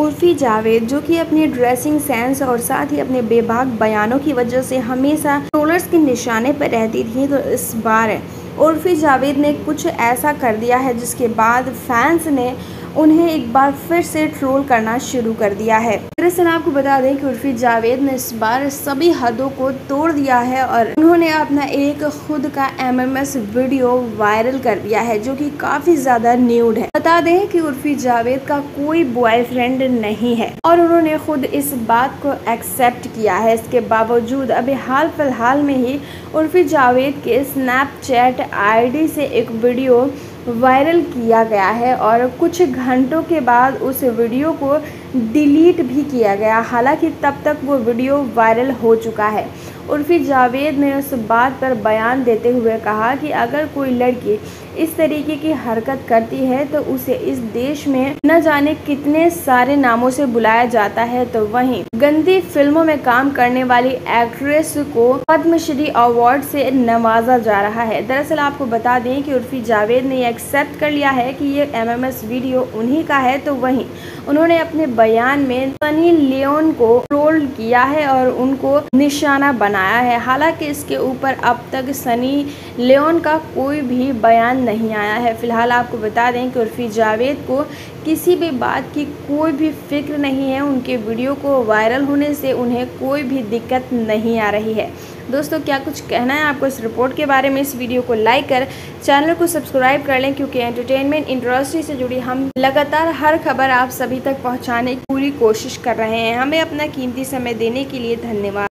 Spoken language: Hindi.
उर्फी जावेद, जो कि अपनी ड्रेसिंग सेंस और साथ ही अपने बेबाक बयानों की वजह से हमेशा ट्रोलर्स के निशाने पर रहती थी, तो इस बार उर्फी जावेद ने कुछ ऐसा कर दिया है जिसके बाद फैंस ने उन्हें एक बार फिर से ट्रोल करना शुरू कर दिया है। दरअसल आपको बता दें कि उर्फी जावेद ने इस बार सभी हदों को तोड़ दिया है और उन्होंने अपना एक खुद का एमएमएस वीडियो वायरल कर दिया है, जो कि काफी ज्यादा न्यूड है। बता दें कि उर्फी जावेद का कोई बॉयफ्रेंड नहीं है और उन्होंने खुद इस बात को एक्सेप्ट किया है। इसके बावजूद अभी हाल फिलहाल में ही उर्फी जावेद के स्नैपचैट आईडी से एक वीडियो वायरल किया गया है और कुछ घंटों के बाद उस वीडियो को डिलीट भी किया गया। हालांकि तब तक वो वीडियो वायरल हो चुका है। उर्फी जावेद ने उस बात पर बयान देते हुए कहा कि अगर कोई लड़की इस तरीके की हरकत करती है तो उसे इस देश में न जाने कितने सारे नामों से बुलाया जाता है, तो वहीं गंदी फिल्मों में काम करने वाली एक्ट्रेस को पद्मश्री अवार्ड से नवाजा जा रहा है। दरअसल आपको बता दें कि उर्फी जावेद ने एक्सेप्ट कर लिया है कि ये एमएमएस वीडियो उन्हीं का है, तो वहीं उन्होंने अपने बयान में सनी लियोन को ट्रोल किया है और उनको निशाना बनाया है। हालांकि इसके ऊपर अब तक सनी लियोन का कोई भी बयान नहीं आया है। फिलहाल आपको बता दें कि उर्फी जावेद को किसी भी बात की कोई भी फिक्र नहीं है। उनके वीडियो को वायरल होने से उन्हें कोई भी दिक्कत नहीं आ रही है। दोस्तों, क्या कुछ कहना है आपको इस रिपोर्ट के बारे में? इस वीडियो को लाइक कर चैनल को सब्सक्राइब कर लें, क्योंकि एंटरटेनमेंट इंडस्ट्री से जुड़ी हम लगातार हर खबर आप सभी तक पहुंचाने की पूरी कोशिश कर रहे हैं। हमें अपना कीमती समय देने के लिए धन्यवाद।